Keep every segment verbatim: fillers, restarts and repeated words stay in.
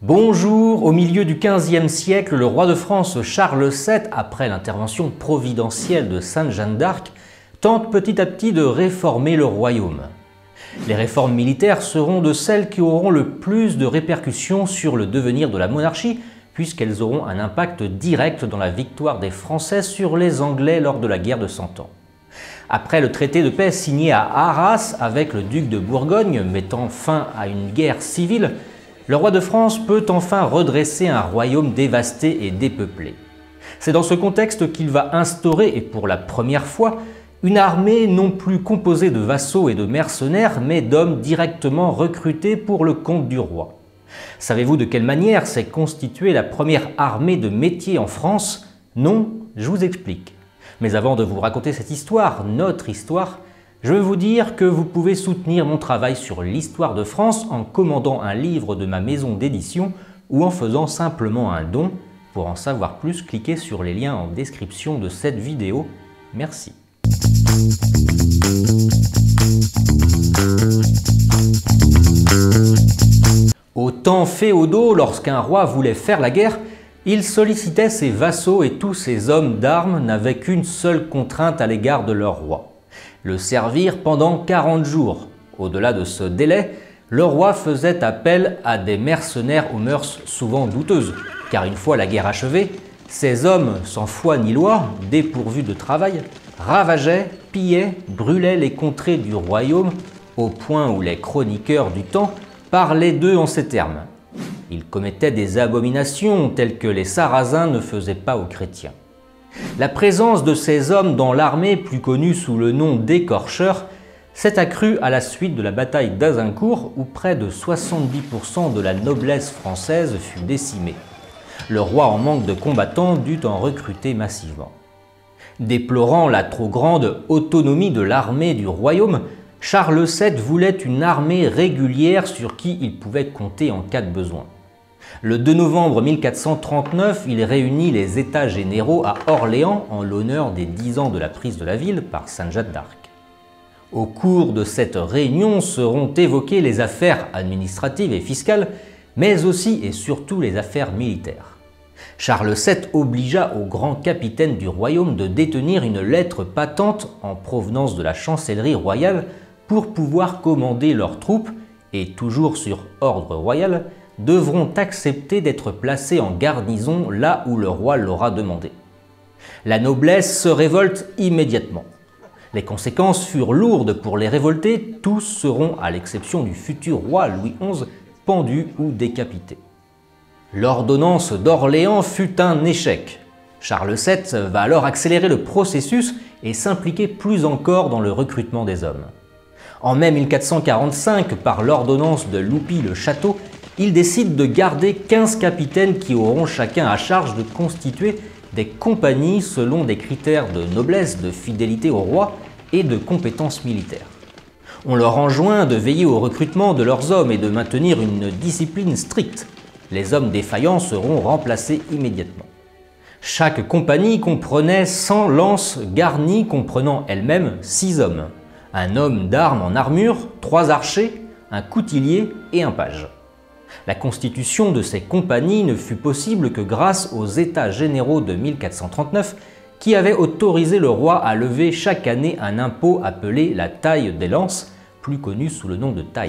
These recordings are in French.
Bonjour, au milieu du quinzième siècle, le roi de France Charles sept, après l'intervention providentielle de Sainte Jeanne d'Arc, tente petit à petit de réformer le royaume. Les réformes militaires seront de celles qui auront le plus de répercussions sur le devenir de la monarchie, puisqu'elles auront un impact direct dans la victoire des Français sur les Anglais lors de la guerre de Cent Ans. Après le traité de paix signé à Arras avec le duc de Bourgogne, mettant fin à une guerre civile, le roi de France peut enfin redresser un royaume dévasté et dépeuplé. C'est dans ce contexte qu'il va instaurer, et pour la première fois, une armée non plus composée de vassaux et de mercenaires, mais d'hommes directement recrutés pour le compte du roi. Savez-vous de quelle manière s'est constituée la première armée de métier en France? Non, je vous explique. Mais avant de vous raconter cette histoire, notre histoire, je veux vous dire que vous pouvez soutenir mon travail sur l'histoire de France en commandant un livre de ma maison d'édition ou en faisant simplement un don. Pour en savoir plus, cliquez sur les liens en description de cette vidéo. Merci. Au temps féodaux, lorsqu'un roi voulait faire la guerre, il sollicitait ses vassaux et tous ses hommes d'armes n'avaient qu'une seule contrainte à l'égard de leur roi: le servir pendant quarante jours. Au-delà de ce délai, le roi faisait appel à des mercenaires aux mœurs souvent douteuses, car une fois la guerre achevée, ces hommes sans foi ni loi, dépourvus de travail, ravageaient, pillaient, brûlaient les contrées du royaume, au point où les chroniqueurs du temps parlaient d'eux en ces termes: ils commettaient des abominations telles que les Sarrasins ne faisaient pas aux chrétiens. La présence de ces hommes dans l'armée, plus connue sous le nom d'écorcheurs, s'est accrue à la suite de la bataille d'Azincourt, où près de soixante-dix pour cent de la noblesse française fut décimée. Le roi, en manque de combattants, dut en recruter massivement. Déplorant la trop grande autonomie de l'armée du royaume, Charles sept voulait une armée régulière sur qui il pouvait compter en cas de besoin. Le deux novembre mille quatre cent trente-neuf, il réunit les États généraux à Orléans en l'honneur des dix ans de la prise de la ville par Sainte Jeanne d'Arc. Au cours de cette réunion seront évoquées les affaires administratives et fiscales, mais aussi et surtout les affaires militaires. Charles sept obligea au grand capitaine du royaume de détenir une lettre patente en provenance de la chancellerie royale pour pouvoir commander leurs troupes et, toujours sur ordre royal, devront accepter d'être placés en garnison là où le roi l'aura demandé. La noblesse se révolte immédiatement. Les conséquences furent lourdes pour les révoltés, tous seront, à l'exception du futur roi Louis onze, pendus ou décapités. L'ordonnance d'Orléans fut un échec. Charles sept va alors accélérer le processus et s'impliquer plus encore dans le recrutement des hommes. En mai mille quatre cent quarante-cinq, par l'ordonnance de Loupy-le-Château, il décide de garder quinze capitaines qui auront chacun à charge de constituer des compagnies selon des critères de noblesse, de fidélité au roi et de compétences militaires. On leur enjoint de veiller au recrutement de leurs hommes et de maintenir une discipline stricte. Les hommes défaillants seront remplacés immédiatement. Chaque compagnie comprenait cent lances garnies comprenant elles-mêmes six hommes: un homme d'armes en armure, trois archers, un coutillier et un page. La constitution de ces compagnies ne fut possible que grâce aux États généraux de mille quatre cent trente-neuf qui avaient autorisé le roi à lever chaque année un impôt appelé la taille des lances, plus connu sous le nom de taille.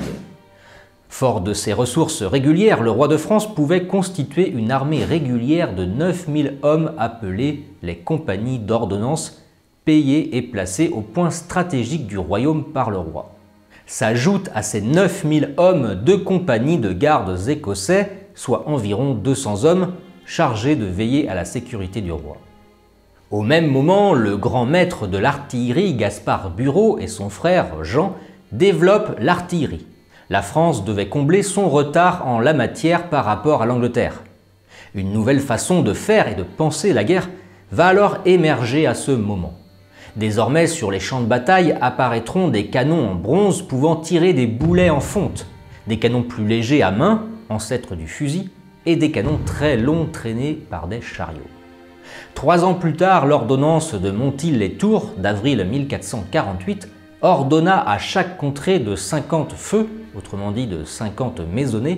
Fort de ses ressources régulières, le roi de France pouvait constituer une armée régulière de neuf mille hommes appelés les compagnies d'ordonnance, payées et placées au point stratégique du royaume par le roi. S'ajoutent à ces neuf mille hommes deux compagnies de gardes écossais, soit environ deux cents hommes, chargés de veiller à la sécurité du roi. Au même moment, le grand maître de l'artillerie, Gaspard Bureau, et son frère Jean développent l'artillerie. La France devait combler son retard en la matière par rapport à l'Angleterre. Une nouvelle façon de faire et de penser la guerre va alors émerger à ce moment. Désormais, sur les champs de bataille apparaîtront des canons en bronze pouvant tirer des boulets en fonte, des canons plus légers à main, ancêtres du fusil, et des canons très longs traînés par des chariots. Trois ans plus tard, l'ordonnance de Montil-les-Tours d'avril mille quatre cent quarante-huit ordonna à chaque contrée de cinquante feux, autrement dit de cinquante maisonnées,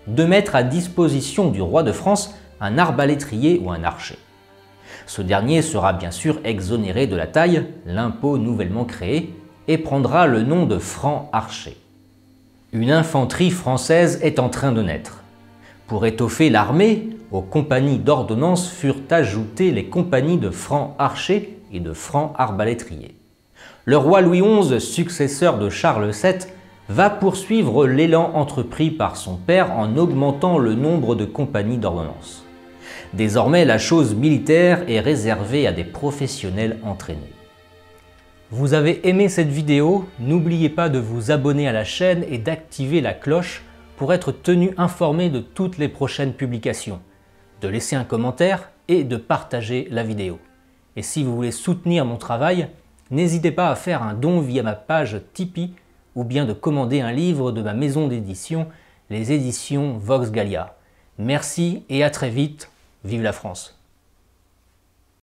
de mettre à disposition du roi de France un arbalétrier ou un archer. Ce dernier sera bien sûr exonéré de la taille, l'impôt nouvellement créé, et prendra le nom de franc-archer. Une infanterie française est en train de naître. Pour étoffer l'armée, aux compagnies d'ordonnance furent ajoutées les compagnies de francs-archers et de francs-arbalétriers. Le roi Louis onze, successeur de Charles sept, va poursuivre l'élan entrepris par son père en augmentant le nombre de compagnies d'ordonnance. Désormais, la chose militaire est réservée à des professionnels entraînés. Vous avez aimé cette vidéo? N'oubliez pas de vous abonner à la chaîne et d'activer la cloche pour être tenu informé de toutes les prochaines publications, de laisser un commentaire et de partager la vidéo. Et si vous voulez soutenir mon travail, n'hésitez pas à faire un don via ma page Tipeee ou bien de commander un livre de ma maison d'édition, les éditions Vox Gallia. Merci et à très vite. Vive la France!